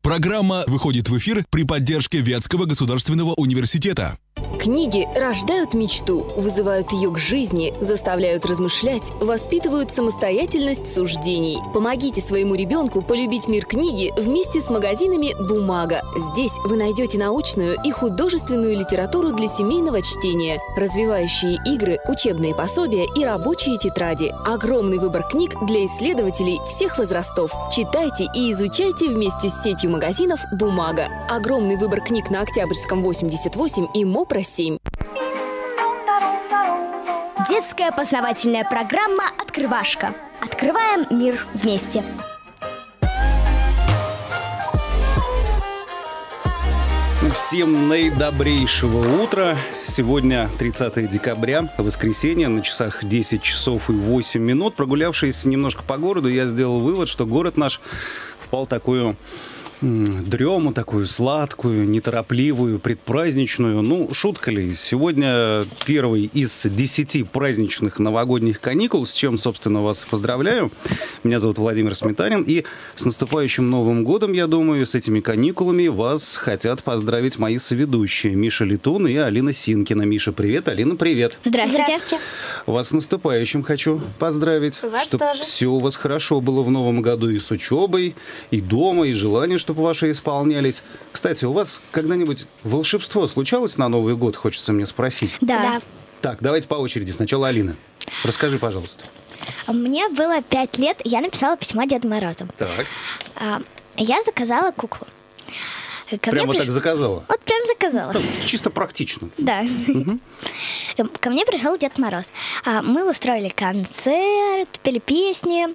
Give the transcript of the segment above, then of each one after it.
Программа выходит в эфир при поддержке Вятского государственного университета. Книги рождают мечту, вызывают ее к жизни, заставляют размышлять, воспитывают самостоятельность суждений. Помогите своему ребенку полюбить мир книги вместе с магазинами «Бумага». Здесь вы найдете научную и художественную литературу для семейного чтения, развивающие игры, учебные пособия и рабочие тетради. Огромный выбор книг для исследователей всех возрастов. Читайте и изучайте вместе с сетью магазинов «Бумага». Огромный выбор книг на Октябрьском 88 и МОПРО 7. Детская познавательная программа «Открывашка». Открываем мир вместе. Всем наидобрейшего утра. Сегодня 30 декабря, воскресенье, на часах 10 часов и 8 минут. Прогулявшись немножко по городу, я сделал вывод, что город наш впал в такую дрему, такую сладкую, неторопливую, предпраздничную. Ну, шутка ли? Сегодня первый из 10 праздничных новогодних каникул, с чем, собственно, вас поздравляю. Меня зовут Владимир Сметанин, и с наступающим Новым годом, я думаю, с этими каникулами вас хотят поздравить мои соведущие Миша Летун и Алина Синкина. Миша, привет. Алина, привет. Здравствуйте. Вас с наступающим хочу поздравить. Вас чтобы тоже. все у вас хорошо было в Новом году и с учебой, и дома, и желание, чтобы ваши исполнялись. Кстати, у вас когда-нибудь волшебство случалось на Новый год, хочется мне спросить? Да. Так, давайте по очереди. Сначала Алина. Расскажи, пожалуйста. Мне было 5 лет, и я написала письмо Деду Морозу. Так. Я заказала куклу. Прям вот так заказала? Вот прям заказала. Чисто практично. Да. Ко мне пришел Дед Мороз. Мы устроили концерт, пели песни.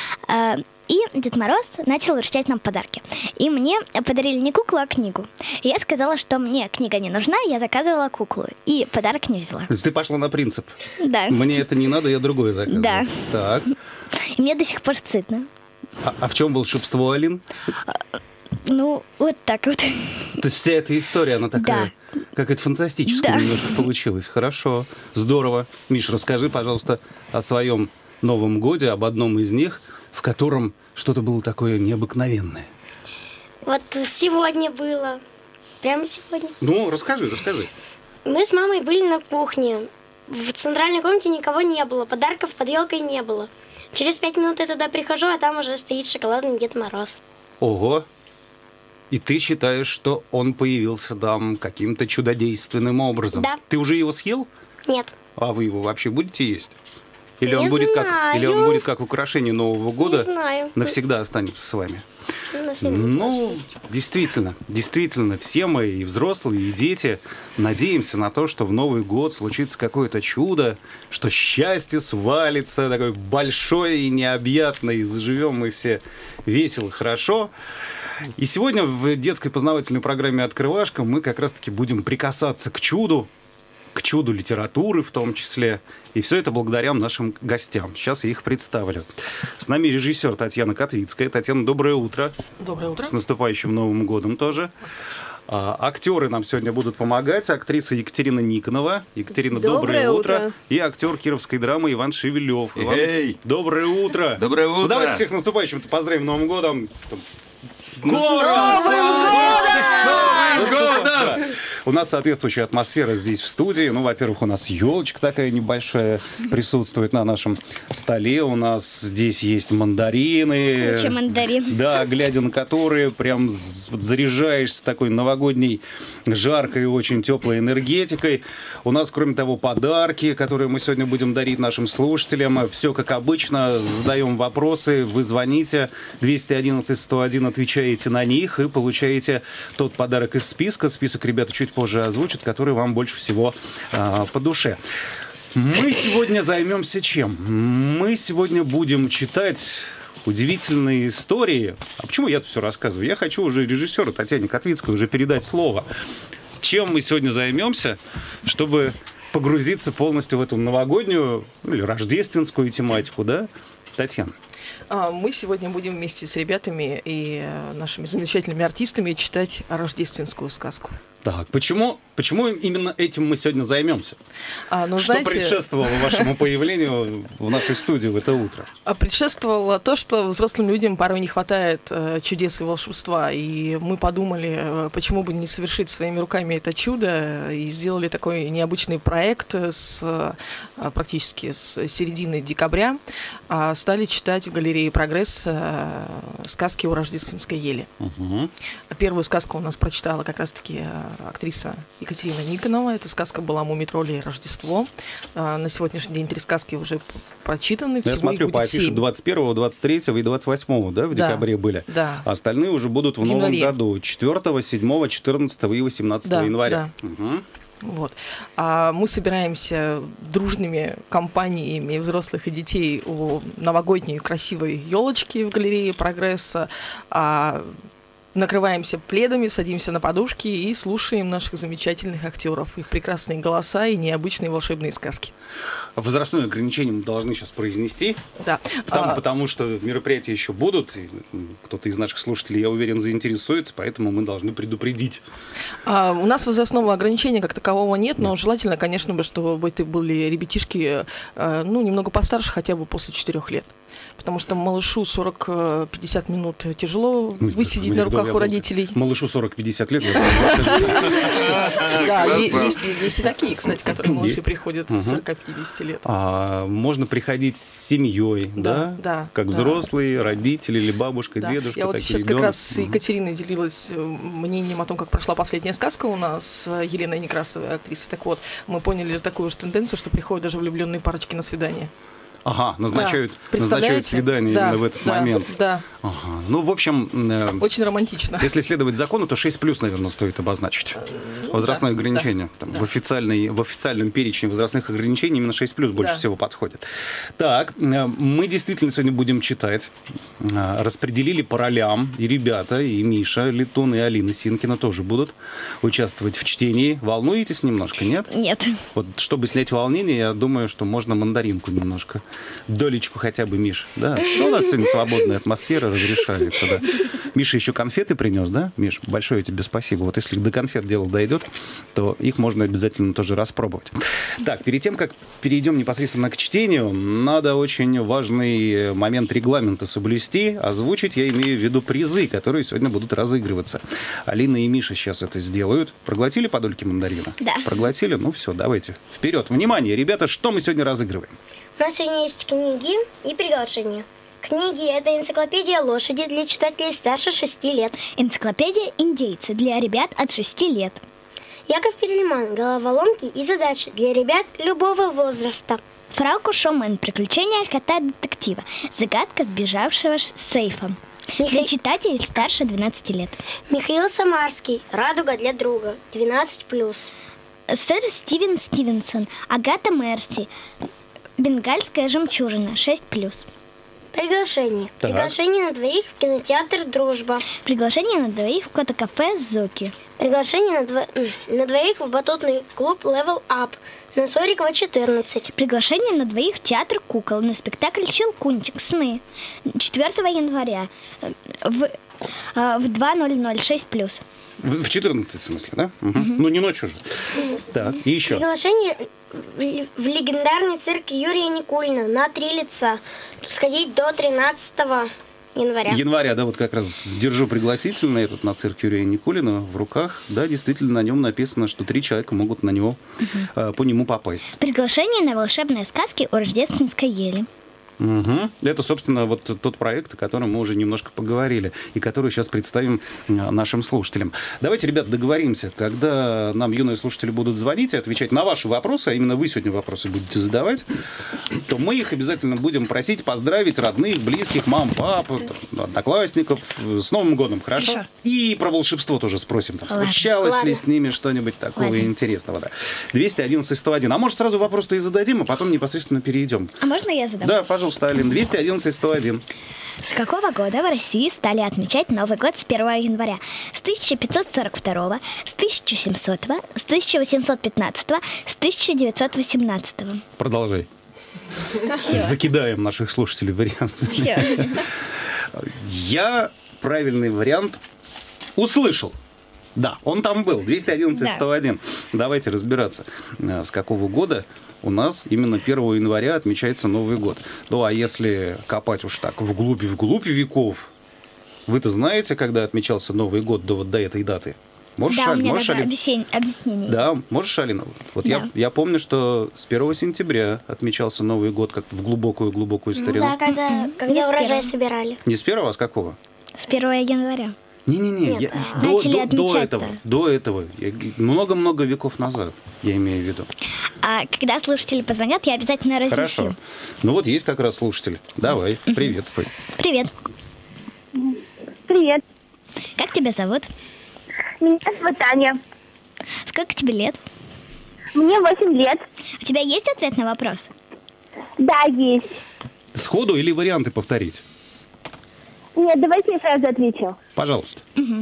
И Дед Мороз начал вручать нам подарки. И мне подарили не куклу, а книгу. И я сказала, что мне книга не нужна, я заказывала куклу. И подарок не взяла. То есть ты пошла на принцип? Да. Мне это не надо, я другое заказываю. Да. Так. И мне до сих пор стыдно. А в чем волшебство, Алин? Ну, вот так вот. То есть вся эта история, она такая, какая-то фантастическая немножко получилась. Хорошо, здорово. Миш, расскажи, пожалуйста, о своем Новом годе, об одном из них, в котором что-то было такое необыкновенное. Вот сегодня было. Прямо сегодня. Ну, расскажи. Мы с мамой были на кухне. В центральной комнате никого не было. Подарков под елкой не было. Через 5 минут я туда прихожу, а там уже стоит шоколадный Дед Мороз. Ого! И ты считаешь, что он появился там каким-то чудодейственным образом? Да. Ты уже его съел? Нет. А вы его вообще будете есть? Или Не он будет знаю. как украшение Нового года? Не знаю. Навсегда останется с вами? Навсегда. Ну, действительно, все мы, и взрослые, и дети, надеемся на то, что в Новый год случится какое-то чудо, что счастье свалится, такое большое и необъятное, и заживем мы все весело, хорошо. И сегодня в детской познавательной программе «Открывашка» мы как раз-таки будем прикасаться к чуду литературы в том числе. И все это благодаря нашим гостям. Сейчас я их представлю. С нами режиссер Татьяна Котвицкая. Татьяна, доброе утро. Доброе утро. С наступающим Новым годом тоже. Актеры нам сегодня будут помогать. Актриса Екатерина Никонова. Екатерина, доброе утро. И актер кировской драмы Иван Шевелев. Иван, доброе утро. Доброе утро. Ну, давайте всех с наступающим-то поздравим Новым годом. С Новым годом! Да. У нас соответствующая атмосфера здесь в студии. Ну, во-первых, у нас елочка такая небольшая присутствует на нашем столе. У нас здесь есть мандарины. Вообще мандарин. Да, глядя на которые прям заряжаешься такой новогодней жаркой и очень теплой энергетикой. У нас, кроме того, подарки, которые мы сегодня будем дарить нашим слушателям. Все как обычно. Задаем вопросы. Вы звоните 211-101, отвечаете на них и получаете тот подарок из списка. Список ребята чуть позже озвучат, который вам больше всего по душе. Мы сегодня займемся чем? Мы сегодня будем читать удивительные истории. А почему я это все рассказываю? Я хочу уже режиссеру Татьяне Котвицкой уже передать слово. Чем мы сегодня займемся, чтобы погрузиться полностью в эту новогоднюю или рождественскую тематику, да, Татьяна? Мы сегодня будем вместе с ребятами и нашими замечательными артистами читать рождественскую сказку. Так, почему Почему именно этим мы сегодня займемся? Ну, Что знаете, предшествовало вашему появлению в нашей студии в это утро? предшествовало то, что взрослым людям порой не хватает чудес и волшебства. И мы подумали, почему бы не совершить своими руками это чудо, и сделали такой необычный проект практически с середины декабря. Стали читать в галерее «Прогресс» сказки о рождественской еле. Первую сказку у нас прочитала как раз-таки актриса Екатерина Никонова. Эта сказка была «Мумий-тролли и Рождество». На сегодняшний день 3 сказки уже прочитаны. Я смотрю, по афише 21, 23 и 28, да, в декабре были. Да. А остальные уже будут в новом году. 4, 7, 14 и 18 января. Да. Вот. Мы собираемся дружными компаниями взрослых и детей у новогодней красивой елочки в галерее «Прогресса». Накрываемся пледами, садимся на подушки и слушаем наших замечательных актеров, их прекрасные голоса и необычные волшебные сказки. Возрастное ограничение мы должны сейчас произнести, да. Потому что мероприятия еще будут, и кто-то из наших слушателей, я уверен, заинтересуется, поэтому мы должны предупредить. У нас возрастного ограничения как такового нет, но желательно, конечно, чтобы это были ребятишки, немного постарше, хотя бы после 4 лет. Потому что малышу 40-50 минут тяжело высидеть на руках у родителей. Малышу 40-50 лет. Да, есть и такие, кстати, которые малыши приходят с 40-50 лет. Можно приходить с семьей, да? Как взрослые, родители или бабушка, дедушка. Я вот сейчас как раз с Екатериной делилась мнением о том, как прошла последняя сказка у нас с Еленой Некрасовой, актрисой. Так вот, мы поняли такую же тенденцию, что приходят даже влюбленные парочки на свидание. Назначают свидание именно в этот момент. Да. Ну, в общем... Очень романтично. Если следовать закону, то 6+, наверное, стоит обозначить. Возрастное ограничение. В официальном перечне возрастных ограничений именно 6+ больше всего подходит. Так, мы действительно сегодня будем читать. Распределили по ролям. И ребята, и Миша Летун, и Алина Синкина тоже будут участвовать в чтении. Волнуетесь немножко, нет? Нет. Вот, чтобы снять волнение, я думаю, что можно мандаринку немножко. Долечку хотя бы, Миш, да? У нас сегодня свободная атмосфера разрешается, да. Миша еще конфеты принес, да, Миш? Большое тебе спасибо. Вот если до конфет дело дойдет, то их можно обязательно тоже распробовать. Так, перед тем, как перейдем непосредственно к чтению, надо очень важный момент регламента соблюсти, озвучить, я имею в виду призы, которые сегодня будут разыгрываться. Алина и Миша сейчас это сделают. Проглотили по дольке мандарина? Да. Проглотили? Ну все, давайте. Вперед. Внимание, ребята, что мы сегодня разыгрываем? У нас сегодня есть книги и приглашения. Книги – это энциклопедия лошади для читателей старше 6 лет. Энциклопедия «Индейцы» для ребят от 6 лет. Яков Перельман – головоломки и задачи для ребят любого возраста. Фрау Шоумен. Приключения кота-детектива. Загадка сбежавшего с сейфа. Для читателей старше 12 лет. Михаил Самарский – «Радуга для друга» 12+. Сэр Стивен Стивенсон. Агата Мерси. «Бенгальская жемчужина» 6+. Приглашение. Так. Приглашение на двоих в кинотеатр «Дружба». Приглашение на двоих в кота-кафе «Зоки». Приглашение на двоих в батутный клуб «Level Up» на Сорикова, 14. Приглашение на двоих в театр кукол на спектакль «Щелкунчик. Сны» 4 января в 2:00 6+. В 14, в смысле, да? Угу. Ну, не ночью же. Так, и еще. Приглашение в легендарный цирк Юрия Никулина на 3 лица. Сходить до 13 января. Января, да, вот как раз сдержу пригласительный этот на цирк Юрия Никулина в руках. Да, действительно, на нем написано, что 3 человека могут на него, по нему попасть. Приглашение на волшебные сказки о рождественской еле. Угу. Это, собственно, вот тот проект, о котором мы уже немножко поговорили, и который сейчас представим нашим слушателям. Давайте, ребят, договоримся, когда нам юные слушатели будут звонить и отвечать на ваши вопросы, а именно вы сегодня вопросы будете задавать, то мы их обязательно будем просить поздравить родных, близких, мам, пап, одноклассников с Новым годом, хорошо? И про волшебство тоже спросим. Там, случалось ли с ними что-нибудь такого интересного? Да. 211-101. А может, сразу вопрос-то и зададим, а потом непосредственно перейдем. А можно я задам? Да, пожалуйста. Алин, 211-101. С какого года в России стали отмечать Новый год с 1 января? С 1542, с 1700, с 1815, с 1918. Продолжай. Закидаем наших слушателей вариантами. Все. Я правильный вариант услышал. Да, он там был, 211-101. Давайте разбираться, с какого года у нас именно 1 января отмечается Новый год. Ну, а если копать уж так вглубь веков, вы-то знаете, когда отмечался Новый год до этой даты? Можешь, да, у меня можешь, даже Алина? объяснение. Да, можешь, Алина? Вот Да. я помню, что с 1 сентября отмечался Новый год как в глубокую-глубокую старину. Да, когда с урожай первого. собирали. Не с 1, а с какого? С 1 января. Не-не-не, Начали до этого, много-много веков назад, я имею в виду. А когда слушатели позвонят, я обязательно разъясню. Хорошо. Ну вот есть как раз слушатель. Давай, приветствуй. Привет. Привет, Как тебя зовут? меня зовут Таня. Сколько тебе лет? Мне 8 лет. У тебя есть ответ на вопрос? Да, есть. Сходу или варианты повторить? Нет, давайте я сразу отвечу. Пожалуйста.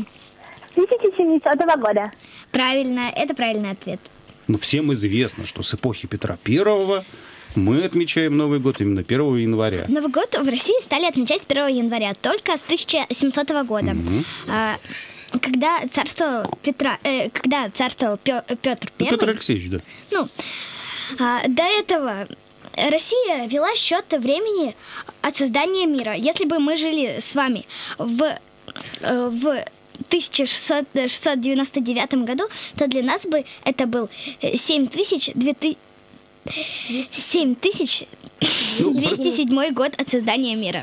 1700 года. Правильно, это правильный ответ. Ну, всем известно, что с эпохи Петра Первого мы отмечаем Новый год именно 1 января. Новый год в России стали отмечать 1 января, только с 1700 года. Когда царствовал Петр Ну, Петр I, Алексеевич, да. до этого Россия вела счет времени от создания мира. Если бы мы жили с вами в 1699 году, то для нас бы это был 7207 год от создания мира.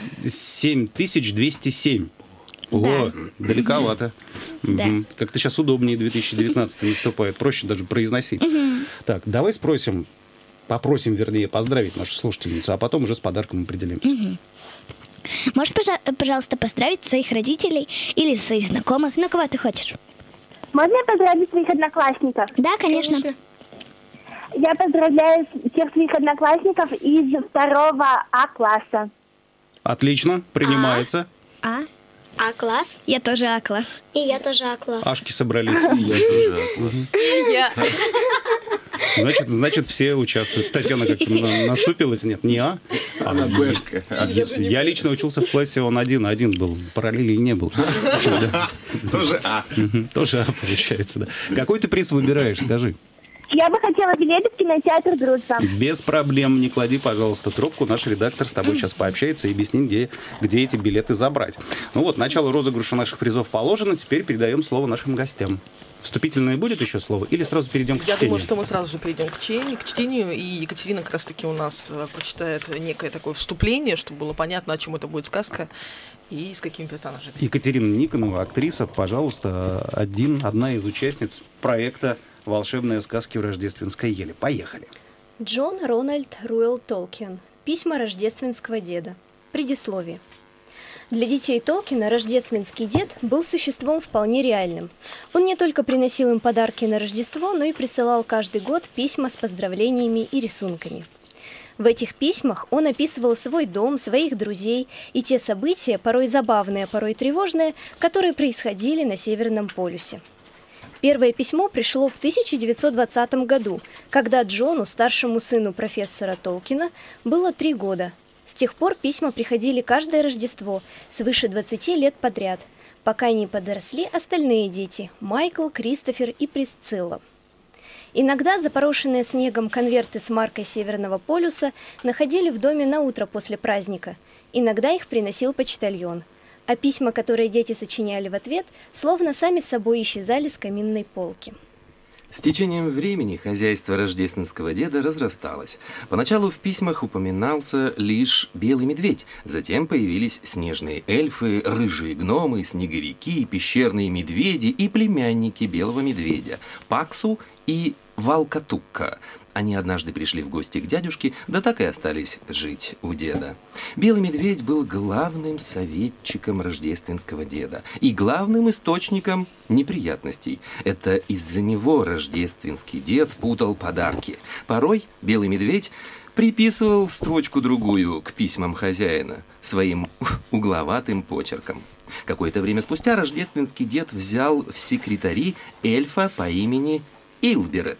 7207. Ого, далековато. Да. Как-то сейчас удобнее 2019 наступает. Проще даже произносить. Так, давай попросим, поздравить нашу слушательницу, а потом уже с подарком определимся. Можешь, пожалуйста, поздравить своих родителей или своих знакомых? Ну, кого ты хочешь? Можно я поздравить своих одноклассников? Да, конечно. Я поздравляю всех своих одноклассников из 2 А-класса. Отлично, принимается. А-класс. Я тоже А-класс. И я тоже А-класс. Ашки собрались. Я. Значит, все участвуют. Татьяна как-то насупилась. Нет, не А. Она Б-шка. Я лично учился в классе, он один был. Параллелей не был. Тоже А. Тоже А получается, да. Какой ты приз выбираешь, скажи? Я бы хотела билеты в кинотеатр «Дружба». Без проблем. Не клади, пожалуйста, трубку. Наш редактор с тобой сейчас пообщается и объяснит, где эти билеты забрать. Ну вот, начало розыгрыша наших призов положено. Теперь передаем слово нашим гостям. Вступительное будет еще слово? Или сразу перейдем к чтению? Я думаю, что мы сразу же перейдем к чтению, и Екатерина как раз-таки у нас прочитает некое такое вступление, чтобы было понятно, о чем это будет сказка и с какими персонажами. Екатерина Никонова, актриса, пожалуйста, одна из участниц проекта «Волшебные сказки в рождественской еле». Поехали. Джон Рональд Руэлл Толкин. Письма рождественского деда. Предисловие. Для детей Толкина рождественский дед был существом вполне реальным. Он не только приносил им подарки на Рождество, но и присылал каждый год письма с поздравлениями и рисунками. В этих письмах он описывал свой дом, своих друзей и те события, порой забавные, порой тревожные, которые происходили на Северном полюсе. Первое письмо пришло в 1920 году, когда Джону, старшему сыну профессора Толкина, было 3 года. С тех пор письма приходили каждое Рождество, свыше 20 лет подряд, пока не подросли остальные дети – Майкл, Кристофер и Присцилла. Иногда запорошенные снегом конверты с маркой Северного полюса находили в доме на утро после праздника. Иногда их приносил почтальон. А письма, которые дети сочиняли в ответ, словно сами собой исчезали с каминной полки. С течением времени хозяйство рождественского деда разрасталось. Поначалу в письмах упоминался лишь белый медведь, затем появились снежные эльфы, рыжие гномы, снеговики, пещерные медведи и племянники белого медведя – Паксу и Валкатукка. Они однажды пришли в гости к дядюшке, да так и остались жить у деда. Белый медведь был главным советчиком рождественского деда и главным источником неприятностей. Это из-за него рождественский дед путал подарки. Порой белый медведь приписывал строчку-другую к письмам хозяина своим угловатым почерком. Какое-то время спустя рождественский дед взял в секретари эльфа по имени Илберет.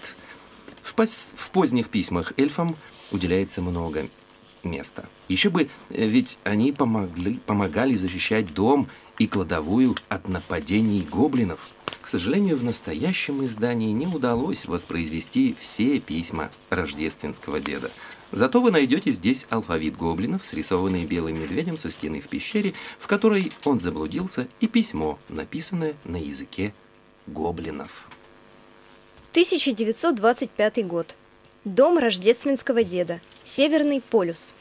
В поздних письмах эльфам уделяется много места. Еще бы, ведь они помогали защищать дом и кладовую от нападений гоблинов. К сожалению, в настоящем издании не удалось воспроизвести все письма рождественского деда. Зато вы найдете здесь алфавит гоблинов, срисованный белым медведем со стены в пещере, в которой он заблудился, и письмо, написанное на языке гоблинов. 1925 год. Дом рождественского деда. Северный полюс.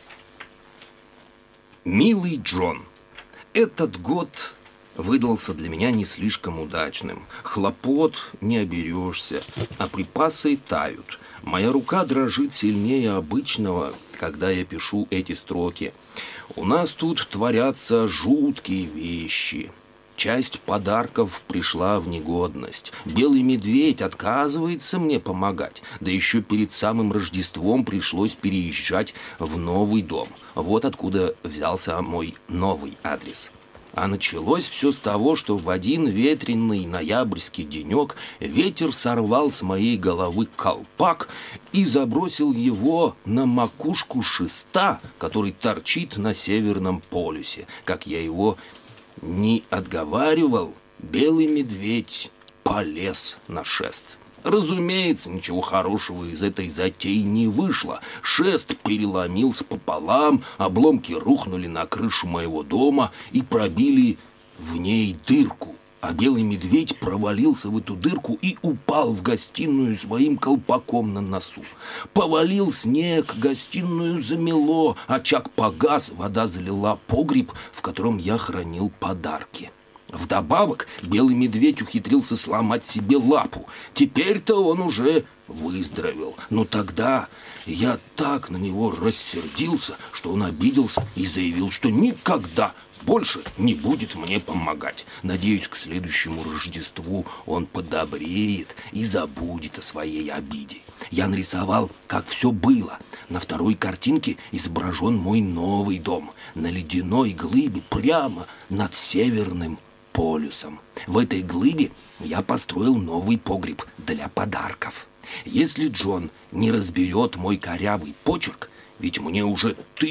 Милый Джон, этот год выдался для меня не слишком удачным. Хлопот не оберешься, а припасы тают. Моя рука дрожит сильнее обычного, когда я пишу эти строки. У нас тут творятся жуткие вещи. Часть подарков пришла в негодность. Белый медведь отказывается мне помогать. Да еще перед самым Рождеством пришлось переезжать в новый дом. Вот откуда взялся мой новый адрес. А началось все с того, что в один ветреный ноябрьский денек ветер сорвал с моей головы колпак и забросил его на макушку шеста, который торчит на Северном полюсе. Как я его не отговаривал, белый медведь полез на шест. Разумеется, ничего хорошего из этой затеи не вышло. Шест переломился пополам, обломки рухнули на крышу моего дома и пробили в ней дырку. А белый медведь провалился в эту дырку и упал в гостиную своим колпаком на носу. Повалил снег, гостиную замело, очаг погас, вода залила погреб, в котором я хранил подарки. Вдобавок, белый медведь ухитрился сломать себе лапу. Теперь-то он уже выздоровел. Но тогда я так на него рассердился, что он обиделся и заявил, что никогда больше не будет мне помогать. Надеюсь, к следующему Рождеству он подобреет и забудет о своей обиде. Я нарисовал, как все было. На второй картинке изображен мой новый дом на ледяной глыбе прямо над Северным полюсом. В этой глыбе я построил новый погреб для подарков. Если Джон не разберет мой корявый почерк, ведь мне уже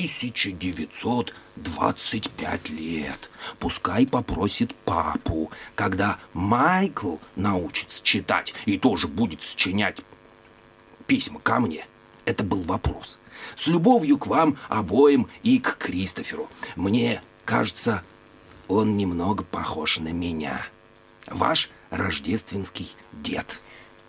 1925 лет, пускай попросит папу, когда Майкл научится читать и тоже будет сочинять письма ко мне. Это был вопрос. С любовью к вам обоим и к Кристоферу. Мне кажется, он немного похож на меня. Ваш рождественский дед.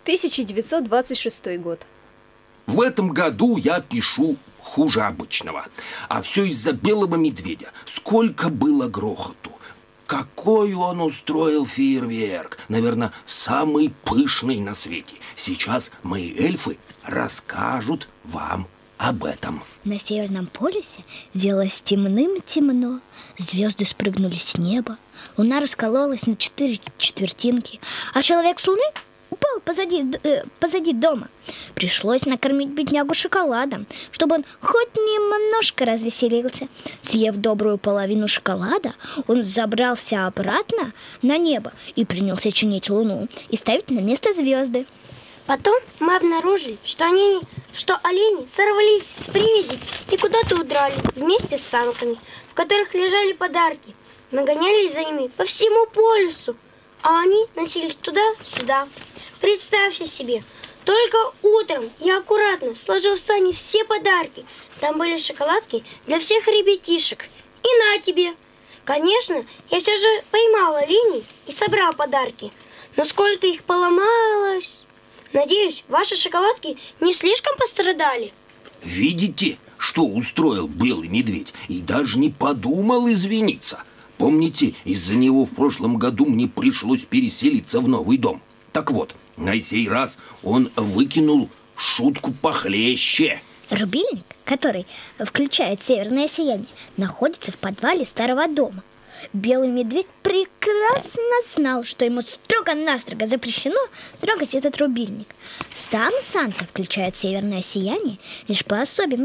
1926 год. В этом году я пишу хуже обычного. А все из-за белого медведя. Сколько было грохоту. Какой он устроил фейерверк. Наверное, самый пышный на свете. Сейчас мои эльфы расскажут вам об этом. На Северном полюсе делалось темным-темно. Звезды спрыгнули с неба. Луна раскололась на 4 четвертинки. А человек с Луны упал позади дома. Пришлось накормить беднягу шоколадом, чтобы он хоть немножко развеселился. Съев добрую половину шоколада, он забрался обратно на небо и принялся чинить Луну и ставить на место звезды. Потом мы обнаружили, что олени сорвались с привязи и куда-то удрали вместе с санками, в которых лежали подарки. Мы гонялись за ними по всему полюсу, а они носились туда-сюда. Представьте себе, только утром я аккуратно сложил в сани все подарки. Там были шоколадки для всех ребятишек. И на тебе! Конечно, я все же поймал оленей и собрал подарки. Но сколько их поломалось! Надеюсь, ваши шоколадки не слишком пострадали. Видите, что устроил белый медведь? И даже не подумал извиниться. Помните, из-за него в прошлом году мне пришлось переселиться в новый дом? Так вот, на сей раз он выкинул шутку похлеще. Рубильник, который включает северное сияние, находится в подвале старого дома. Белый медведь прекрасно знал, что ему строго-настрого запрещено трогать этот рубильник. Сам Санта включает северное сияние лишь по особым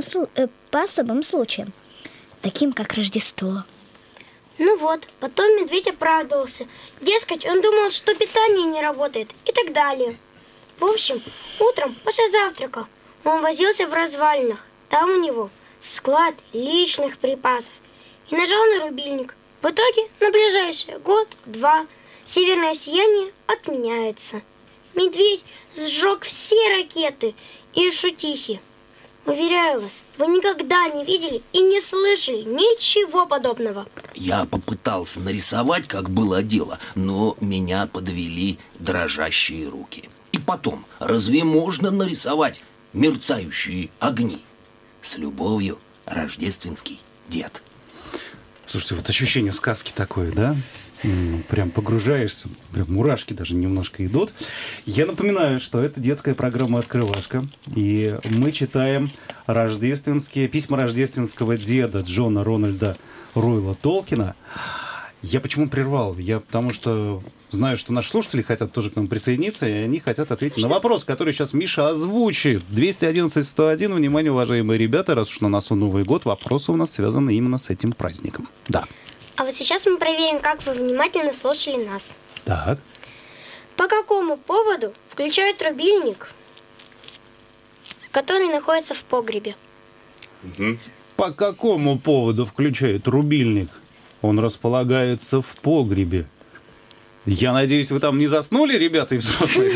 случаям, таким как Рождество. Ну вот, потом медведь оправдывался. Дескать, он думал, что питание не работает и так далее. В общем, утром после завтрака он возился в развалинах. Там у него склад личных припасов. И нажал на рубильник. В итоге на ближайший год-два Северное сияние отменяется. Медведь сжег все ракеты и шутихи. Уверяю вас, вы никогда не видели и не слышали ничего подобного. Я попытался нарисовать, как было дело, но меня подвели дрожащие руки. И потом, разве можно нарисовать мерцающие огни? С любовью, рождественский дед. Слушайте, вот ощущение сказки такое, да? Прям погружаешься, прям мурашки даже немножко идут. Я напоминаю, что это детская программа «Открывашка», и мы читаем письма рождественского деда Джона Рональда Руэлла Толкина. Я почему прервал? Потому что знаю, что наши слушатели хотят тоже к нам присоединиться, и они хотят ответить на вопрос, который сейчас Миша озвучит. 211-101, внимание, уважаемые ребята, раз уж на носу Новый год, вопросы у нас связаны именно с этим праздником. Да. А вот сейчас мы проверим, как вы внимательно слушали нас. Так. По какому поводу включают рубильник, который находится в погребе? По какому поводу включают рубильник? Он располагается в погребе. Я надеюсь, вы там не заснули, ребята и взрослые.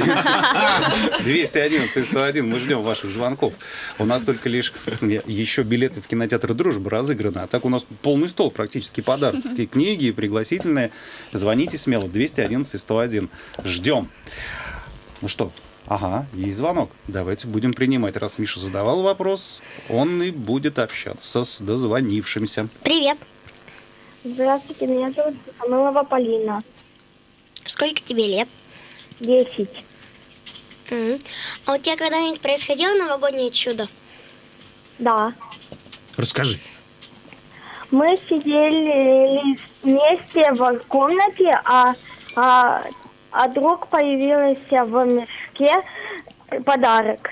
211-101, мы ждем ваших звонков. У нас только лишь еще билеты в кинотеатр «Дружба» разыграны. А так у нас полный стол практически подарков. И книги, и пригласительные. Звоните смело, 211-101. Ждем. Ну что, ага, есть звонок. Давайте будем принимать. Раз Миша задавал вопрос, он и будет общаться с дозвонившимся. Привет. Здравствуйте, меня зовут Самойлова Полина. Сколько тебе лет? 10. А у тебя когда-нибудь происходило новогоднее чудо? Да. Расскажи. Мы сидели вместе в комнате, а друг появился в мешке подарок.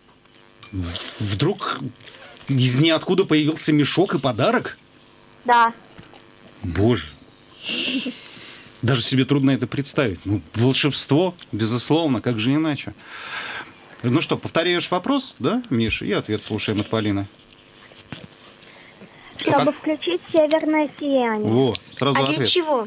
Вдруг из ниоткуда появился мешок и подарок? Да. Боже. Даже себе трудно это представить. Ну, волшебство, безусловно, как же иначе. Ну что, повторяешь вопрос, да, Миша? И ответ слушаем от Полины. Чтобы включить северное сияние. Во, сразу ответ. Для чего?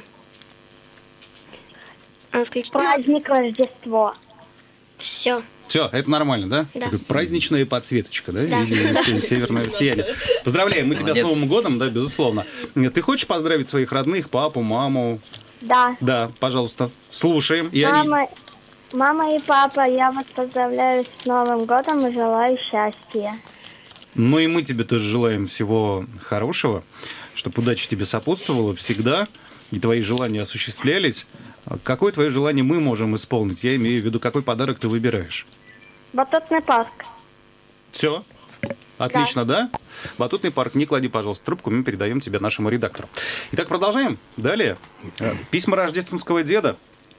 Праздник Рождество. Все. Все, это нормально, да? Да. Такая праздничная подсветочка, да? Да. Северное сияние. Поздравляем, мы тебя с Новым годом, да, безусловно. Ты хочешь поздравить своих родных, папу, маму? Да. Да, пожалуйста, слушаем. Мама и папа, я вас поздравляю с Новым годом и желаю счастья. Ну и мы тебе тоже желаем всего хорошего, чтобы удача тебе сопутствовала всегда, и твои желания осуществлялись. Какое твое желание мы можем исполнить? Я имею в виду, какой подарок ты выбираешь? Батутный парк. Все? Отлично, да? Батутный парк. Не клади, пожалуйста, трубку, мы передаем тебе нашему редактору. Итак, продолжаем. Далее. Письма рождественского деда.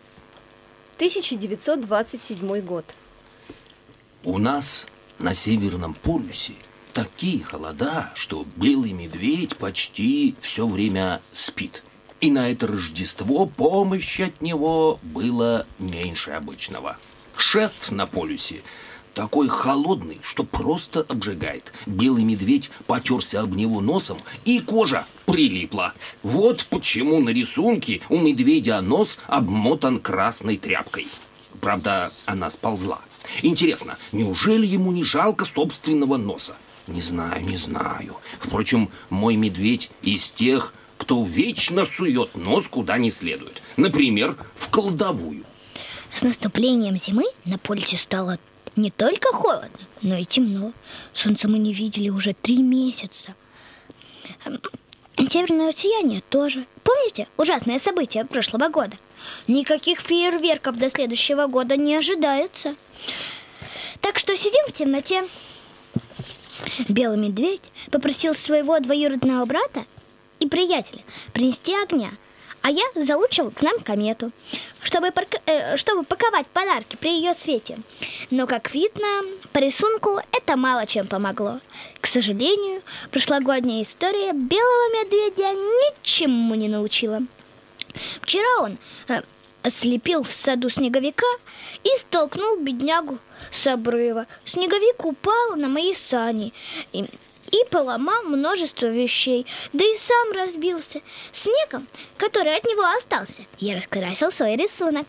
1927 год. У нас на Северном полюсе такие холода, что белый медведь почти все время спит. И на это Рождество помощи от него было меньше обычного. Шест на полюсе такой холодный, что просто обжигает. Белый медведь потерся об него носом, и кожа прилипла. Вот почему на рисунке у медведя нос обмотан красной тряпкой. Правда, она сползла. Интересно, неужели ему не жалко собственного носа? Не знаю. Впрочем, мой медведь из тех, кто вечно сует нос куда не следует. Например, в кладовую. С наступлением зимы на полюсе стало не только холодно, но и темно. Солнца мы не видели уже 3 месяца. Северное сияние тоже. Помните ужасное событие прошлого года? Никаких фейерверков до следующего года не ожидается. Так что сидим в темноте. Белый медведь попросил своего двоюродного брата и приятеля принести огня, а я залучил к нам комету, чтобы паковать подарки при ее свете. Но, как видно, по рисунку это мало чем помогло. К сожалению, прошлогодняя история белого медведя ничему не научила. Вчера он слепил в саду снеговика и столкнул беднягу с обрыва. Снеговик упал на мои сани, и поломал множество вещей, да и сам разбился. Снегом, который от него остался, я раскрасил свой рисунок.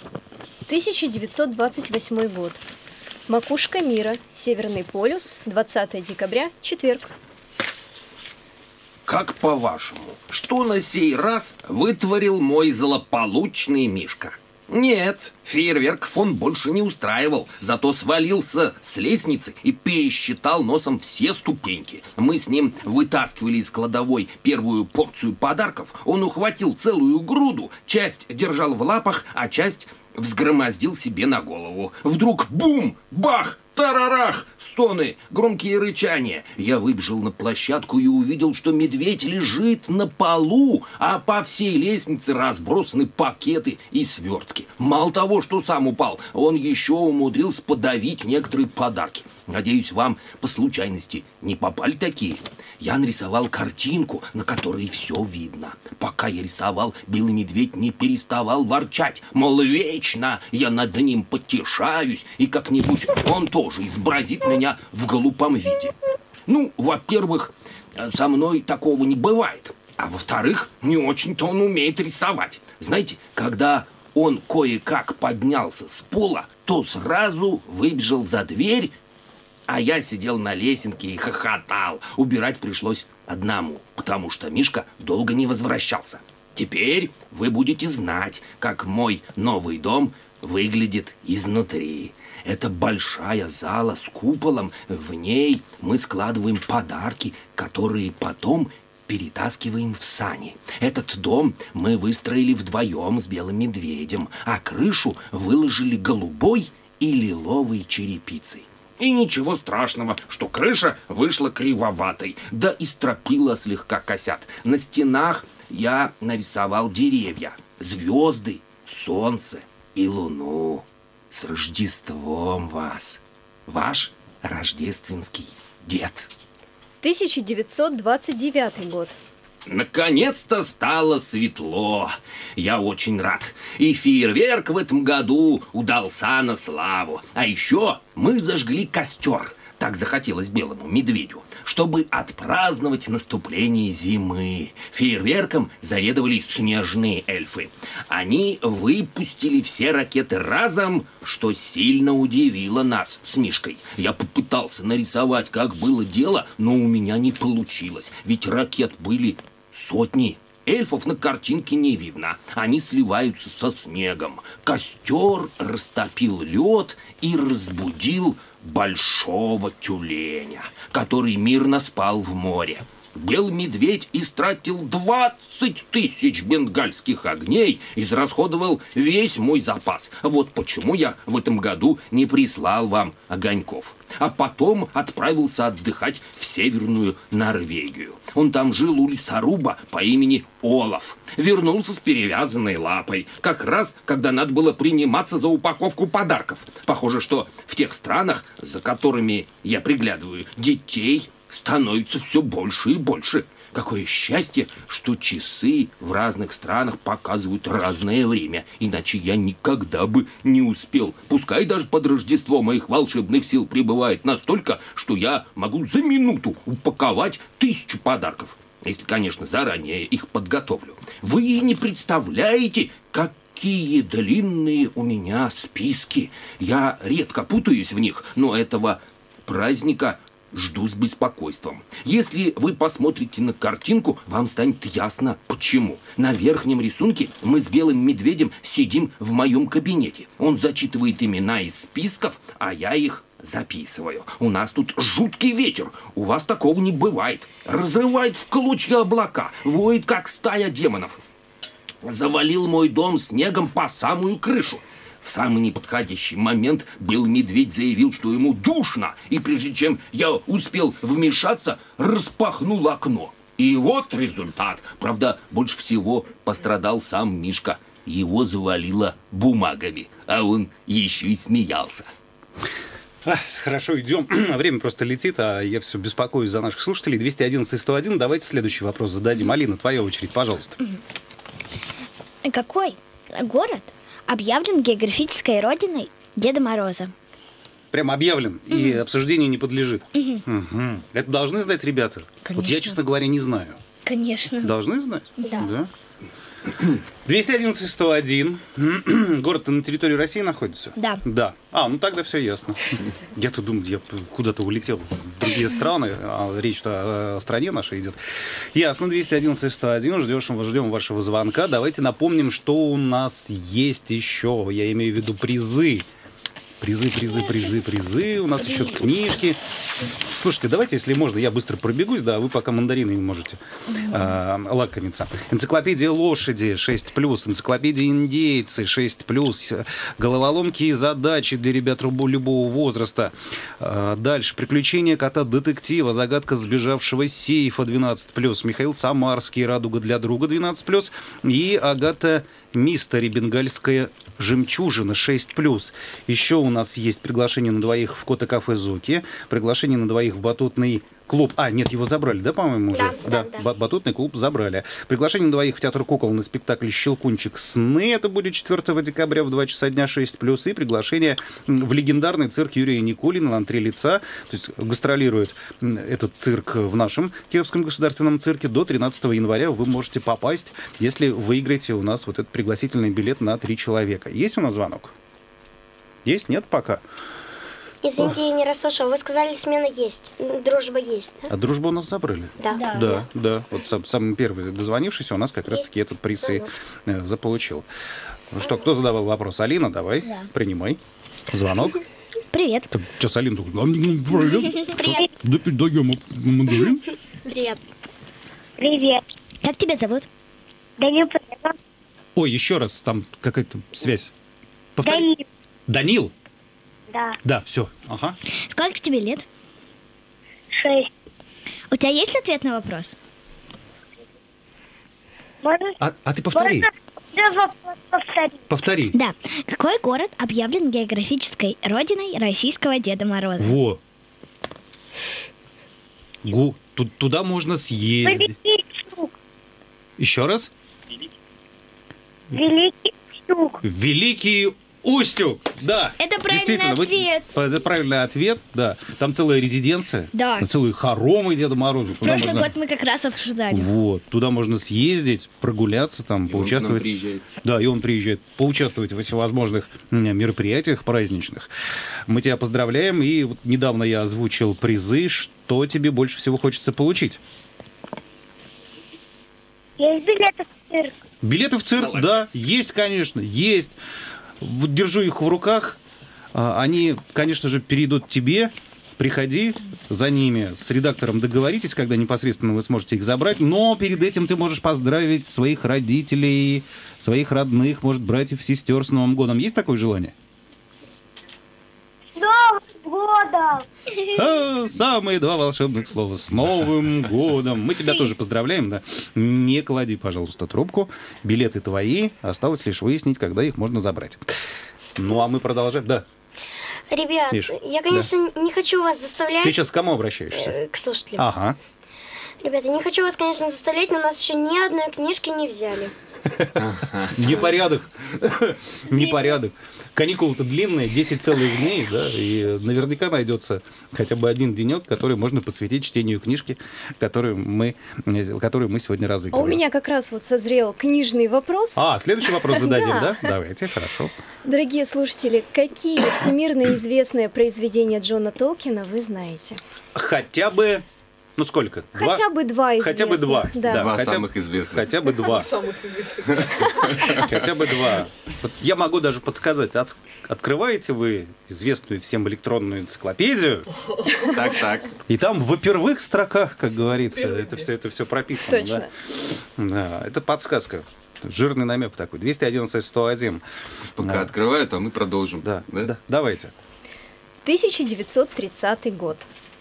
1928 год. Макушка мира. Северный полюс. 20 декабря. Четверг. Как по-вашему, что на сей раз вытворил мой злополучный Мишка? Нет, фейерверков он больше не устраивал, зато свалился с лестницы и пересчитал носом все ступеньки. Мы с ним вытаскивали из кладовой первую порцию подарков. Он ухватил целую груду, часть держал в лапах, а часть взгромоздил себе на голову. Вдруг бум, бах, тарарах, стоны, громкие рычания. Я выбежал на площадку и увидел, что медведь лежит на полу, а по всей лестнице разбросаны пакеты и свертки. Мало того, что сам упал, он еще умудрился подавить некоторые подарки. Надеюсь, вам по случайности не попали такие? Я нарисовал картинку, на которой все видно. Пока я рисовал, белый медведь не переставал ворчать. Мол, вечно я над ним потешаюсь, и как-нибудь он тоже изобразит меня в глупом виде. Ну, во-первых, со мной такого не бывает. А во-вторых, не очень-то он умеет рисовать. Знаете, когда он кое-как поднялся с пола, то сразу выбежал за дверь, а я сидел на лесенке и хохотал. Убирать пришлось одному, потому что Мишка долго не возвращался. Теперь вы будете знать, как мой новый дом выглядит изнутри. Это большая зала с куполом. В ней мы складываем подарки, которые потом перетаскиваем в сани. Этот дом мы выстроили вдвоем с белым медведем, а крышу выложили голубой и лиловой черепицей. И ничего страшного, что крыша вышла кривоватой, да и стропила слегка косят. На стенах я нарисовал деревья, звезды, солнце и луну. С Рождеством вас! Ваш рождественский дед. 1929 год. Наконец-то стало светло. Я очень рад. И фейерверк в этом году удался на славу. А еще мы зажгли костер. Так захотелось белому медведю, чтобы отпраздновать наступление зимы. Фейерверком заведовали снежные эльфы. Они выпустили все ракеты разом, что сильно удивило нас с Мишкой. Я попытался нарисовать, как было дело, но у меня не получилось. Ведь ракет были сотни. Эльфов на картинке не видно. Они сливаются со снегом. Костер растопил лед и разбудил большого тюленя, который мирно спал в море. Белый медведь истратил 20 тысяч бенгальских огней, израсходовал весь мой запас. Вот почему я в этом году не прислал вам огоньков. А потом отправился отдыхать в Северную Норвегию. Он там жил у лесоруба по имени Олаф. Вернулся с перевязанной лапой, как раз, когда надо было приниматься за упаковку подарков. Похоже, что в тех странах, за которыми я приглядываю, детей становится все больше и больше. Какое счастье, что часы в разных странах показывают разное время. Иначе я никогда бы не успел. Пускай даже под Рождество моих волшебных сил прибывает настолько, что я могу за минуту упаковать 1000 подарков. Если, конечно, заранее их подготовлю. Вы не представляете, какие длинные у меня списки. Я редко путаюсь в них, но этого праздника жду с беспокойством. Если вы посмотрите на картинку, вам станет ясно, почему. На верхнем рисунке мы с белым медведем сидим в моем кабинете. Он зачитывает имена из списков, а я их записываю. У нас тут жуткий ветер. У вас такого не бывает. Разрывает в клочья облака. Воет, как стая демонов. Завалил мой дом снегом по самую крышу. В самый неподходящий момент белый медведь заявил, что ему душно, и прежде чем я успел вмешаться, распахнул окно. И вот результат. Правда, больше всего пострадал сам Мишка. Его завалило бумагами, а он еще и смеялся. Хорошо, идем. Время просто летит, а я все беспокоюсь за наших слушателей. 211-101. Давайте следующий вопрос зададим. Алина, твоя очередь, пожалуйста. Какой город объявлен географической родиной Деда Мороза? прям объявлен и обсуждению не подлежит. Мгм. Это должны знать ребята? Вот я, Конечно. честно говоря, не знаю. Конечно. Должны знать? Да. 211-101. Город на территории России находится? Да. Да. Ну тогда все ясно. Я-то думал, я куда-то улетел в другие страны, а речь-то о стране нашей идет. Ясно, 211-101. Ждем вашего звонка. Давайте напомним, что у нас есть еще. Я имею в виду призы. Призы. У нас еще книжки. Слушайте, давайте, если можно, я быстро пробегусь, да, вы пока мандаринами можете лакомиться. Энциклопедия лошади 6+, энциклопедия индейцы 6+, головоломки и задачи для ребят любого возраста. Дальше. Приключения кота-детектива, загадка сбежавшего сейфа 12+, Михаил Самарский, радуга для друга 12+, и Агата Мистери, бенгальская жемчужина 6+. Еще у нас есть приглашение на двоих в кота-кафе Зоки, приглашение на двоих в батутный клуб. Нет, его забрали, да, по-моему, уже? Да. Батутный клуб забрали. Приглашение на двоих в театр кукол на спектакль «Щелкунчик сны». Это будет 4 декабря в 2 часа дня 6+. И приглашение в легендарный цирк Юрия Никулина на 3 лица. То есть гастролирует этот цирк в нашем Кировском государственном цирке. До 13 января вы можете попасть, если выиграете у нас вот этот пригласительный билет на 3 человека. Есть у нас звонок? Есть? Нет пока? Извините, я не расслышала. Вы сказали, смена есть. Дружба есть, да? А дружбу у нас забрали? Да. Да. Вот самый первый дозвонившийся у нас как раз-таки этот приз и заполучил. Ну что, кто задавал вопрос? Алина, давай, принимай. Звонок. Привет. Что с Алиной? Привет. Даем мандарин. Привет. Привет. Как тебя зовут? Данил. Ой, еще раз, там какая-то связь. Повтори. Данил? Да. Да, все. Ага. Сколько тебе лет? 6. У тебя есть ответ на вопрос? Можно? А ты повтори. Повтори. Да. Какой город объявлен географической родиной российского Деда Мороза? Во. Туда можно съездить. Еще раз? Великий Устюг. Великий Устюг, да. Это правильный Действительно, ответ. Это правильный ответ, да. Там целая резиденция. Да. Там целые хоромы Деда Мороза. В прошлый год мы как раз обсуждали. Вот. Туда можно съездить, прогуляться, там, поучаствовать. Он к нам приезжает. Да, и он приезжает поучаствовать во всевозможных мероприятиях праздничных. Мы тебя поздравляем. И вот недавно я озвучил призы. Что тебе больше всего хочется получить? Есть билеты в цирк. Билеты в цирк, Молодец. да, есть, конечно, есть. Вот держу их в руках. Они, конечно же, перейдут тебе. Приходи за ними, с редактором договоритесь, когда непосредственно вы сможете их забрать. Но перед этим ты можешь поздравить своих родителей, своих родных, может, братьев, сестер с Новым годом. Есть такое желание? С Новым годом! Самые 2 волшебных слова. С Новым годом. Мы тебя тоже поздравляем, да. Не клади, пожалуйста, трубку. Билеты твои. Осталось лишь выяснить, когда их можно забрать. Ну, а мы продолжаем. Да. Ребят, Миш, я, конечно, не хочу вас заставлять. Ты сейчас к кому обращаешься? К слушателям. Ага. Ребята, я не хочу вас, конечно, заставлять, но у нас еще ни одной книжки не взяли. Непорядок. Непорядок. Каникулы-то длинные, 10 целых дней, да, и наверняка найдется хотя бы один денек, который можно посвятить чтению книжки, которую мы сегодня А разыгрываем. у меня как раз вот созрел книжный вопрос. Следующий вопрос зададим, Да. да? Давайте, хорошо. Дорогие слушатели, какие всемирно известные произведения Джона Толкина вы знаете? Хотя бы, ну сколько? Хотя бы 2 известных. Хотя бы 2. Да. Два хотя самых известных. Хотя бы 2. Самых известных. Хотя бы 2. Вот я могу даже подсказать. Открываете вы известную всем электронную энциклопедию, Так. и там в первых строках, как говорится, это все прописано. Точно. Да, это подсказка. Жирный намек такой. 211-101. Пока открывают, а мы продолжим. Да, давайте. 1930 год.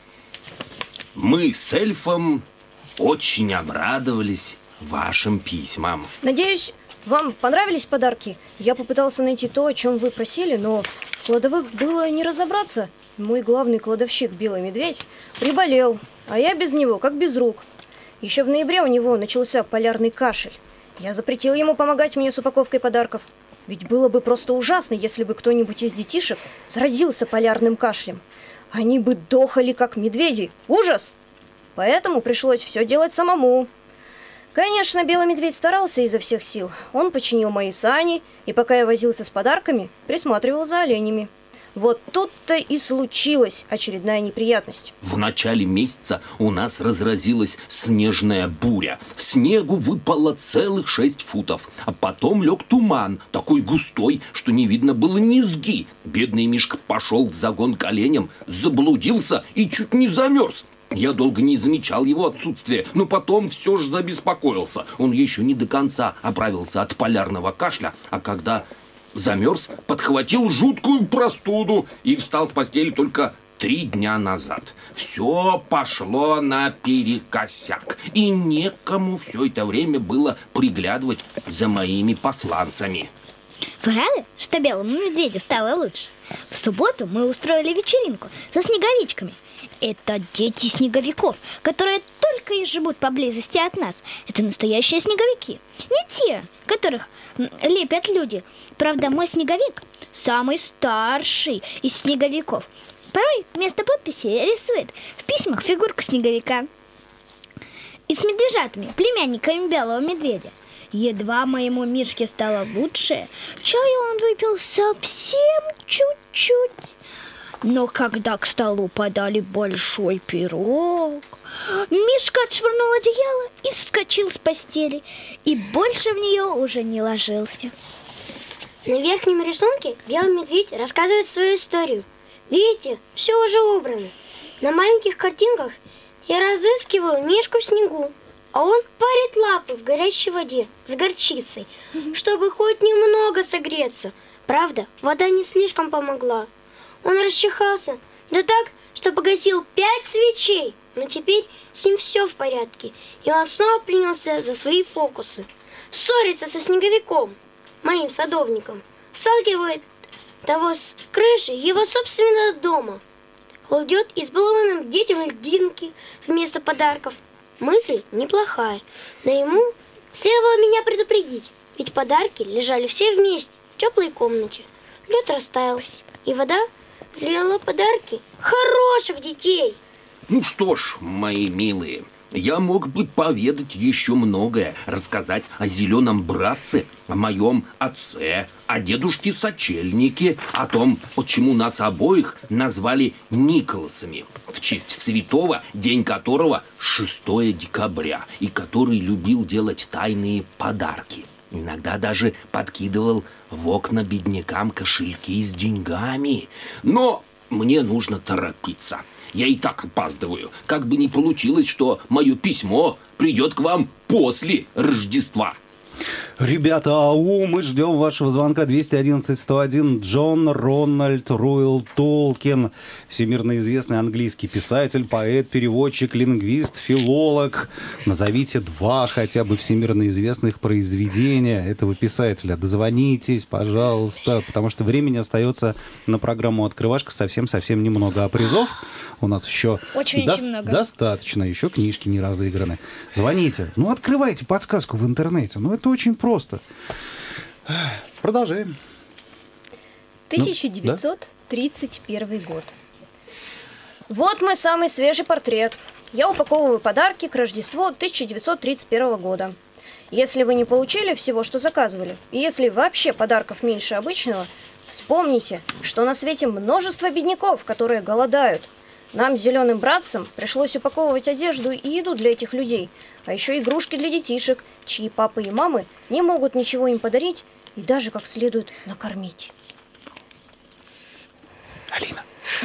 Мы с эльфом очень обрадовались вашим письмам. Надеюсь, вам понравились подарки? Я попытался найти то, о чем вы просили, но в кладовых было не разобраться. Мой главный кладовщик, Белый Медведь, приболел, а я без него, как без рук. Еще в ноябре у него начался полярный кашель. Я запретил ему помогать мне с упаковкой подарков. Ведь было бы просто ужасно, если бы кто-нибудь из детишек заразился полярным кашлем. Они бы дохали, как медведи. Ужас! Поэтому пришлось все делать самому. Конечно, белый медведь старался изо всех сил. Он починил мои сани, и пока я возился с подарками, присматривал за оленями. Вот тут-то и случилась очередная неприятность. В начале месяца у нас разразилась снежная буря. Снегу выпало целых 6 футов. А потом лег туман, такой густой, что не видно было низги. Бедный Мишка пошел в загон к оленям, заблудился и чуть не замерз. Я долго не замечал его отсутствия, но потом все же забеспокоился. Он еще не до конца оправился от полярного кашля, а когда замерз, подхватил жуткую простуду и встал с постели только 3 дня назад. Все пошло наперекосяк, и некому все это время было приглядывать за моими посланцами. Вы рады, что белому медведю стало лучше? В субботу мы устроили вечеринку со снеговичками. Это дети снеговиков, которые только и живут поблизости от нас. Это настоящие снеговики. Не те, которых лепят люди. Правда, мой снеговик самый старший из снеговиков. Порой вместо подписи рисует в письмах фигурку снеговика. И с медвежатами, племянниками белого медведя. Едва моему Мишке стало лучше, чаю он выпил совсем чуть-чуть. Но когда к столу подали большой пирог, Мишка отшвырнул одеяло и вскочил с постели, и больше в нее уже не ложился. На верхнем рисунке белый медведь рассказывает свою историю. Видите, все уже убрано. На маленьких картинках я разыскиваю Мишку в снегу, а он парит лапы в горячей воде с горчицей, чтобы хоть немного согреться. Правда, вода не слишком помогла. Он расчихался, да так, что погасил 5 свечей, но теперь с ним все в порядке, и он снова принялся за свои фокусы. Ссорится со снеговиком, моим садовником, сталкивает того с крыши его собственного дома, кладет избалованным детям льдинки вместо подарков. Мысль неплохая, но ему следовало меня предупредить, ведь подарки лежали все вместе в теплой комнате. Лед растаял, и вода залила подарки хороших детей. Ну что ж, мои милые, я мог бы поведать еще многое, рассказать о зеленом братце, о моем отце, о дедушке-сочельнике, о том, почему нас обоих назвали Николасами, в честь святого, день которого 6 декабря, и который любил делать тайные подарки. Иногда даже подкидывал в окна беднякам кошельки с деньгами. Но мне нужно торопиться. Я и так опаздываю. Как бы ни получилось, что мое письмо придет к вам после Рождества. Ребята, ау, мы ждем вашего звонка. 211-101. Джон Рональд Руэлл Толкин, всемирно известный английский писатель, поэт, переводчик, лингвист, филолог. Назовите 2 хотя бы всемирно известных произведения этого писателя. Дозвонитесь, пожалуйста, потому что времени остается на программу «Открывашка» совсем-совсем немного. А призов у нас еще очень много. Достаточно. Еще книжки не разыграны. Звоните. Ну, открывайте подсказку в интернете. Ну, это очень просто. Продолжаем. 1931 год. Вот мой самый свежий портрет. Я упаковываю подарки к Рождеству 1931 года. Если вы не получили всего, что заказывали, и если вообще подарков меньше обычного, вспомните, что на свете множество бедняков, которые голодают. Нам, зеленым братцам, пришлось упаковывать одежду и еду для этих людей, а еще игрушки для детишек, чьи папы и мамы не могут ничего им подарить и даже как следует накормить. Алина.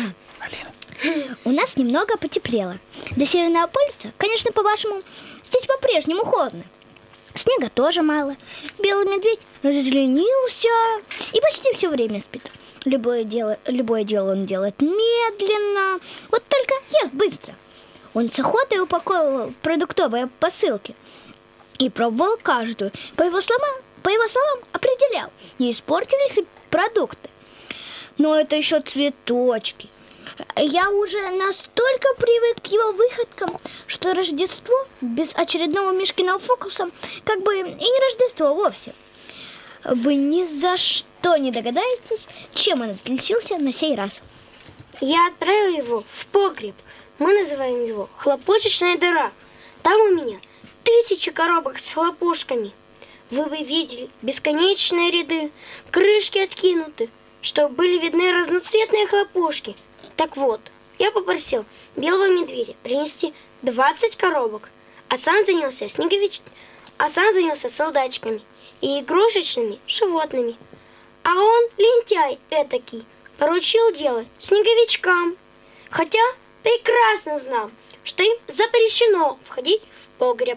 У нас немного потеплело. До Северного полюса, конечно, по-вашему, здесь по-прежнему холодно. Снега тоже мало. Белый медведь разленился и почти все время спит. Любое дело он делает медленно, вот только ест быстро. Он с охотой упаковывал продуктовые посылки и пробовал каждую. По его словам, определял, не испортились ли продукты. Но это еще цветочки. Я уже настолько привык к его выходкам, что Рождество без очередного Мишкиного фокуса как бы и не Рождество вовсе. Вы ни за что не догадаетесь, чем он отличился на сей раз. Я отправил его в погреб. Мы называем его хлопушечная дыра. Там у меня 1000 коробок с хлопушками. Вы бы видели бесконечные ряды, крышки откинуты, чтобы были видны разноцветные хлопушки. Так вот, я попросил белого медведя принести 20 коробок, а сам занялся солдатиками и игрушечными животными. А он, лентяй этакий, поручил дело снеговичкам, хотя прекрасно знал, что им запрещено входить в погреб.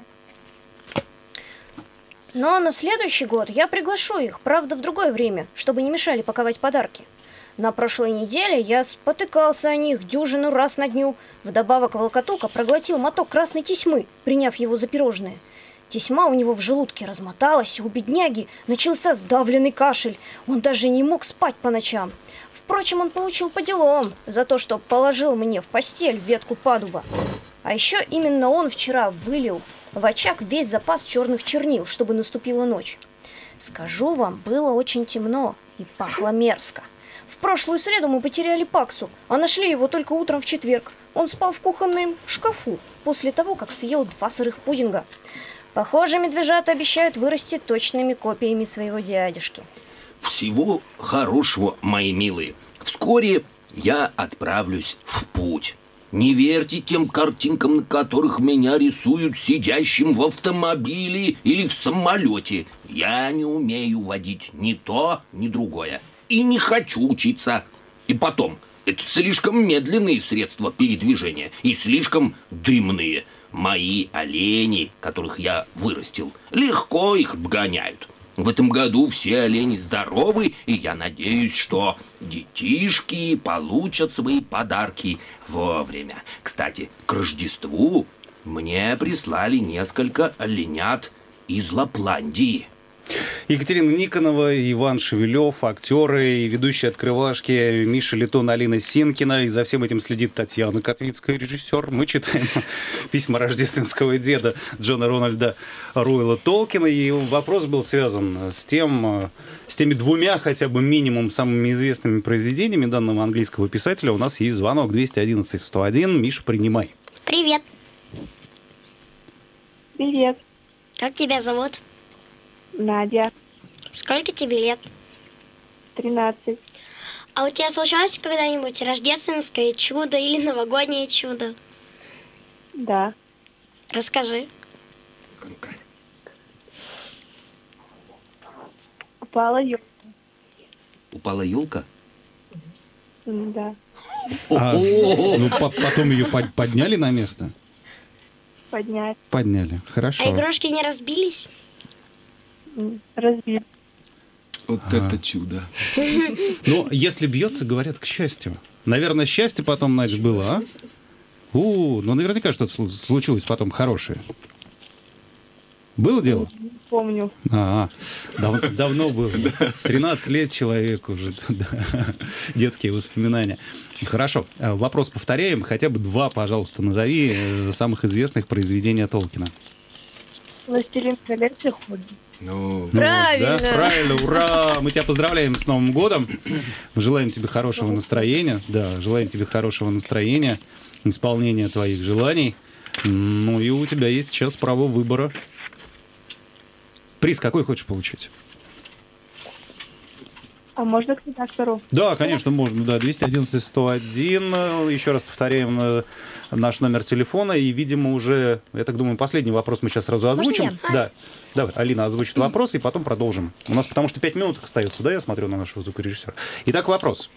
Но на следующий год я приглашу их, правда, в другое время, чтобы не мешали паковать подарки. На прошлой неделе я спотыкался о них дюжину раз на дню. Вдобавок волкотука проглотил моток красной тесьмы, приняв его за пирожное. Тесьма у него в желудке размоталась, и у бедняги начался сдавленный кашель. Он даже не мог спать по ночам. Впрочем, он получил по делам за то, что положил мне в постель ветку падуба. А еще именно он вчера вылил в очаг весь запас черных чернил, чтобы наступила ночь. Скажу вам, было очень темно и пахло мерзко. В прошлую среду мы потеряли Паксу, а нашли его только утром в четверг. Он спал в кухонном шкафу после того, как съел 2 сырых пудинга. Похоже, медвежата обещают вырасти точными копиями своего дядюшки. Всего хорошего, мои милые. Вскоре я отправлюсь в путь. Не верьте тем картинкам, на которых меня рисуют сидящим в автомобиле или в самолете. Я не умею водить ни то, ни другое. И не хочу учиться. И потом, это слишком медленные средства передвижения и слишком дымные. Мои олени, которых я вырастил, легко их обгоняют. В этом году все олени здоровы, и я надеюсь, что детишки получат свои подарки вовремя. Кстати, к Рождеству мне прислали несколько оленят из Лапландии. Екатерина Никонова, Иван Шевелев, актеры и ведущие открывашки Миша Летон, Алина Синкина. И за всем этим следит Татьяна Котвицкая, режиссер. Мы читаем письма рождественского деда Джона Рональда Руэлла Толкина. И вопрос был связан с теми 2 хотя бы минимум самыми известными произведениями данного английского писателя. У нас есть звонок 211-101. Миша, принимай. Привет. Привет, Как тебя зовут? Надя, Сколько тебе лет? 13. А у тебя случалось когда-нибудь рождественское чудо или новогоднее чудо? Да. Расскажи. Упала елка. Упала елка? Да. Потом ее подняли на место? Подняли. Хорошо. А игрушки не разбились? Разбили. Вот это чудо. Ну, если бьется, говорят, к счастью. Наверное, счастье потом, значит, было, а? Ну наверняка что-то случилось потом хорошее. Было дело? Не помню. Давно было. 13 лет человеку уже. Да. Детские воспоминания. Хорошо. Вопрос повторяем. Хотя бы 2, пожалуйста, назови самых известных произведения Толкина. «Властелин колец» и «Хоббит». Правильно. Да, правильно, ура! Мы тебя поздравляем с Новым годом. Мы желаем тебе хорошего настроения. Да, желаем тебе хорошего настроения, исполнения твоих желаний. Ну и у тебя есть сейчас право выбора. Приз какой хочешь получить? А можно к редактору? Да, конечно, можно. Да, 211-101. Еще раз повторяем наш номер телефона. И, видимо, уже, я так думаю, последний вопрос мы сейчас сразу озвучим. Можно я? Да. Давай, Алина озвучит вопрос, и потом продолжим. У нас потому что 5 минут остается, да, я смотрю на нашего звукорежиссера. Итак, вопрос.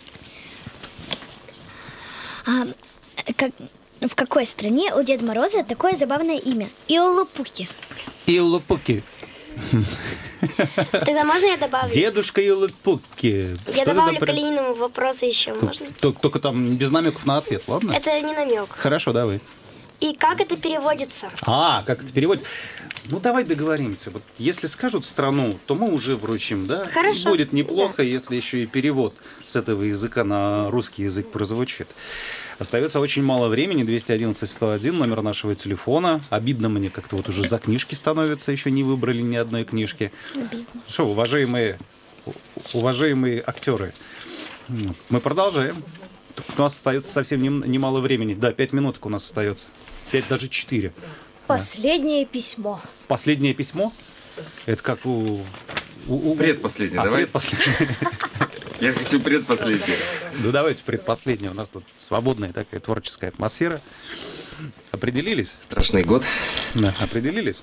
В какой стране у Деда Мороза такое забавное имя? Иолопуки. Иолопуки. Тогда можно я добавлю? Дедушка Иолопуки. Я добавлю к Калининому вопросы еще, можно? Только там без намеков на ответ, ладно? Это не намек. Хорошо, давай. И как это переводится? Как это переводится? Ну, давай договоримся. Вот если скажут страну, то мы уже вручим, да? Хорошо. Будет неплохо, если еще и перевод с этого языка на русский язык прозвучит. Остается очень мало времени. 211-101, номер нашего телефона. Обидно мне, как-то вот уже за книжки становится, еще не выбрали ни одной книжки. Обидно. Что, уважаемые актеры, мы продолжаем. У нас остается совсем немало времени. Да, 5 минуток у нас остается. 5, даже 4. Последнее письмо. Последнее письмо? Это как у... Предпоследнее, давай. Предпоследнее. Я хочу предпоследнее. Ну, давайте предпоследнее. У нас тут свободная такая творческая атмосфера. Определились? Страшный год. Да, определились?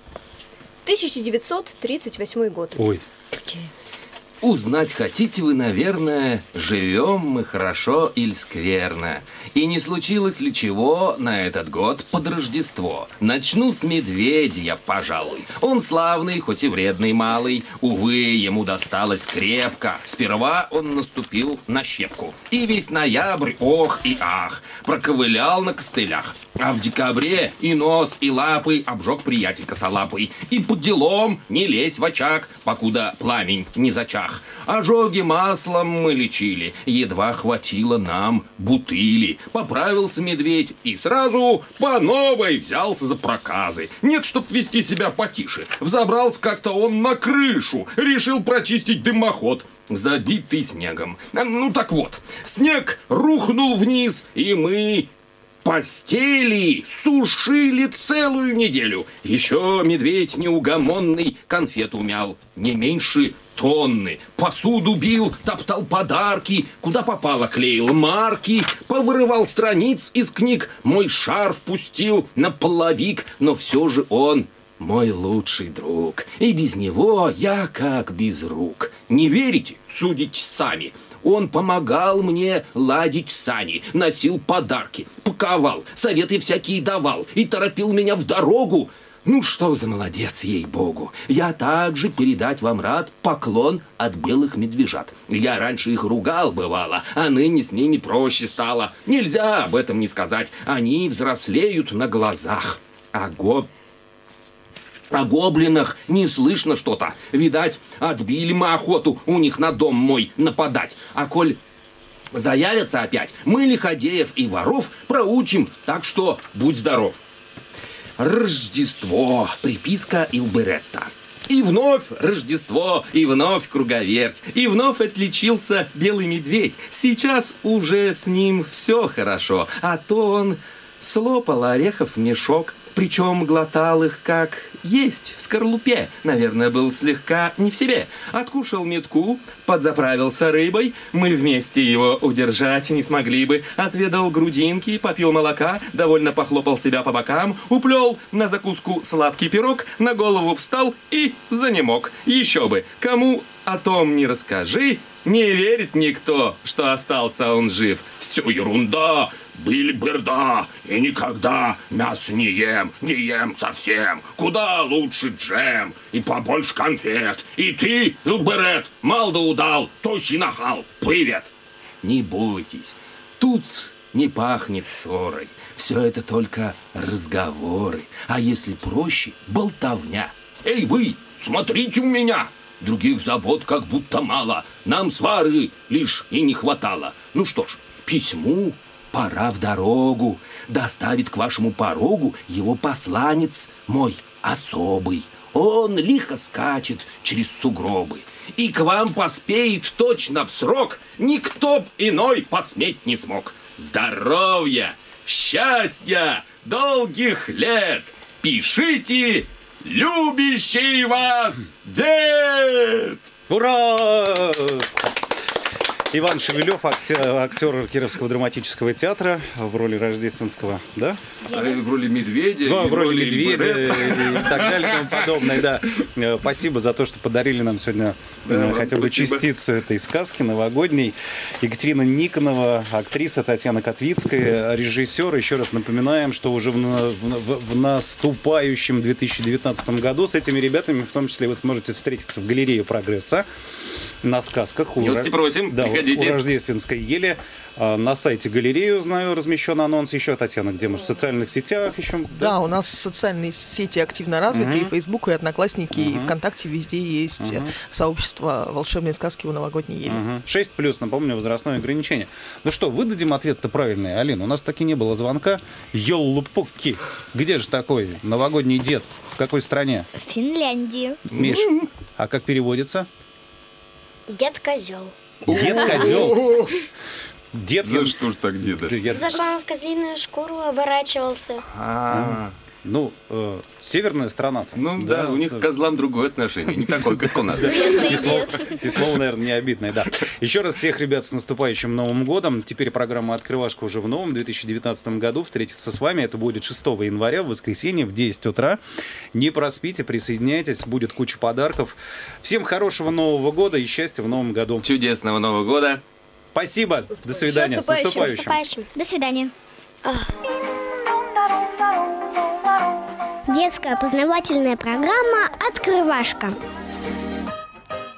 1938 год. Ой. Узнать хотите вы, наверное, живем мы хорошо или скверно. И не случилось ли чего на этот год под Рождество? Начну с медведя я, пожалуй. Он славный, хоть и вредный малый. Увы, ему досталось крепко. Сперва он наступил на щепку. И весь ноябрь, ох и ах, проковылял на костылях. А в декабре и нос, и лапы обжег приятель косолапый. И под делом не лезь в очаг, покуда пламень не зачах. Ожоги маслом мы лечили, едва хватило нам бутыли. Поправился медведь и сразу по новой взялся за проказы. Нет, чтоб вести себя потише. Взобрался как-то он на крышу, решил прочистить дымоход, забитый снегом. Ну так вот, снег рухнул вниз, и мы... постели сушили целую неделю. Еще медведь неугомонный конфет умял не меньше тонны. Посуду бил, топтал подарки, куда попало клеил марки, повырывал страниц из книг, мой шарф пустил на половик, но все же он мой лучший друг. И без него я как без рук. Не верите? Судите сами. Он помогал мне ладить сани, носил подарки, паковал, советы всякие давал и торопил меня в дорогу. Ну что за молодец, ей-богу. Я также передать вам рад поклон от белых медвежат. Я раньше их ругал, бывало, а ныне с ними проще стало. Нельзя об этом не сказать. Они взрослеют на глазах. О гоблинах не слышно что-то. Видать, отбили мы охоту у них на дом мой нападать. А коль заявятся опять, мы лиходеев и воров проучим, так что будь здоров. Рождество. Приписка Илберетта. И вновь Рождество, и вновь круговерть, и вновь отличился белый медведь. Сейчас уже с ним все хорошо, а то он слопал орехов в мешок, причем глотал их как есть в скорлупе. Наверное, был слегка не в себе. Откушал метку, подзаправился рыбой. Мы вместе его удержать не смогли бы. Отведал грудинки, попил молока, довольно похлопал себя по бокам, уплел на закуску сладкий пирог, на голову встал и занемог. Еще бы, кому о том не расскажи, не верит никто, что остался он жив. Все ерунда. Бильберда, и никогда мясо не ем совсем. Куда лучше джем, и побольше конфет. И ты, Илберет, мал да удал, тощий нахал, привет. Не бойтесь, тут не пахнет ссорой. Все это только разговоры. А если проще, болтовня. Эй вы, смотрите у меня. Других забот как будто мало. Нам свары лишь и не хватало. Ну что ж, письму пора в дорогу. Доставит к вашему порогу его посланец мой особый. Он лихо скачет через сугробы. И к вам поспеет точно в срок. Никто б иной посметь не смог. Здоровья, счастья, долгих лет. Пишите, любящий вас дед! Ура! Иван Шевелев, актер Кировского драматического театра в роли рождественского, да? В роли медведя. Да, в роли медведя и так далее и тому подобное, да. Спасибо за то, что подарили нам сегодня хотя бы частицу этой сказки новогодней. Екатерина Никонова, актриса Татьяна Котвицкая, режиссер. Еще раз напоминаем, что уже в наступающем 2019 году с этими ребятами, в том числе, вы сможете встретиться в галерее «Прогресса». на сказках. Милости просим, да, приходите. У рождественской ели. На сайте галереи, знаю, размещен анонс. Еще, Татьяна, где мы? В социальных сетях еще? Да, у нас социальные сети активно развиты, и Facebook, и Одноклассники, и ВКонтакте, везде есть сообщество «Волшебные сказки у новогодней ели». 6+, напомню, возрастное ограничение. Ну что, выдадим ответ-то правильный, Алина. У нас таки не было звонка. Йоллупокки. Где же такой новогодний дед? В какой стране? В Финляндии. Миш, а как переводится? Дед-козел. Дед-козел. Дед, За что ж так, деда? За что он в козлиную шкуру оборачивался. Ну, северная страна-то. Ну да, у них к козлам другое отношение, не такое, как у нас. И слово, наверное, не обидное, да. Еще раз всех ребят с наступающим Новым годом. Теперь программа «Открывашка» уже в новом 2019 году. Встретиться с вами это будет 6 января, в воскресенье, в 10 утра. Не проспите, присоединяйтесь, будет куча подарков. Всем хорошего Нового года и счастья в Новом году. Чудесного Нового года. Спасибо, до свидания. С наступающим. До свидания. Детская познавательная программа «Открывашка».